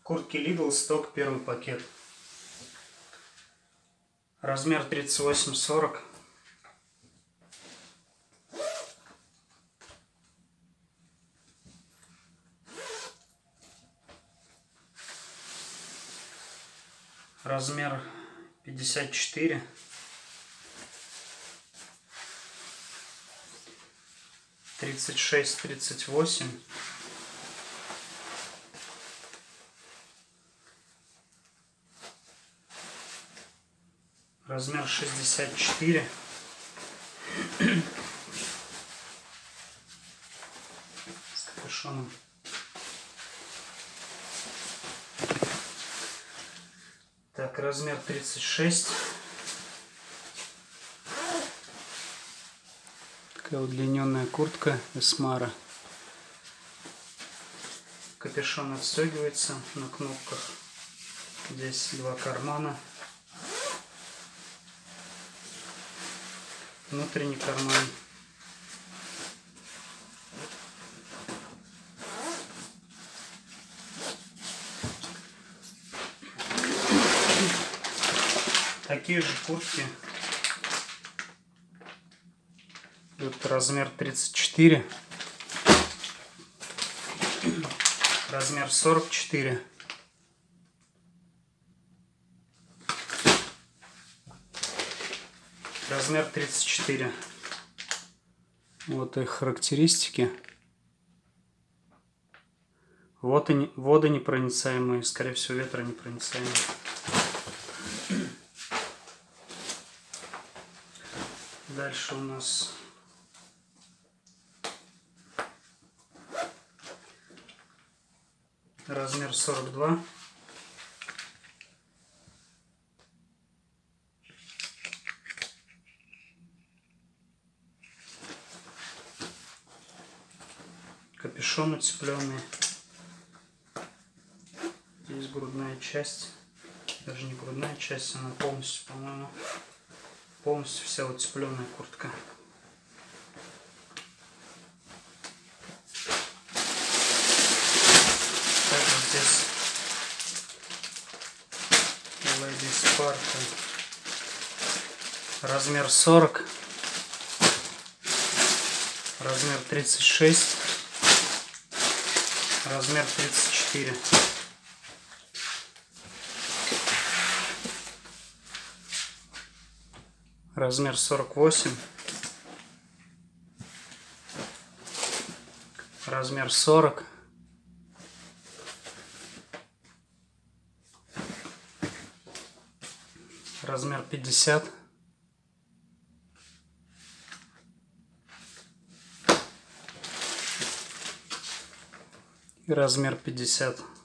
Куртки Lidl, сток, первый пакет. Размер 38-40. Размер 54. Тридцать шесть, 38. Размер 64. С капюшоном. Так, размер 36. Такая удлиненная куртка Эсмара. Капюшон отстегивается на кнопках. Здесь два кармана. Внутренний карман. Такие же куртки. Тут размер 34. Размер 44. Размер 34. Вот их характеристики. Вот они, водонепроницаемые, скорее всего, ветронепроницаемые. Дальше у нас размер 42. Капюшон утепленный. Здесь грудная часть. Даже не грудная часть, она полностью, по-моему, полностью вся утепленная куртка. Также здесь Ladies Sparkle. Размер 40. Размер 36. Размер 34. Размер 48. Размер 40. Размер 50. И размер 50.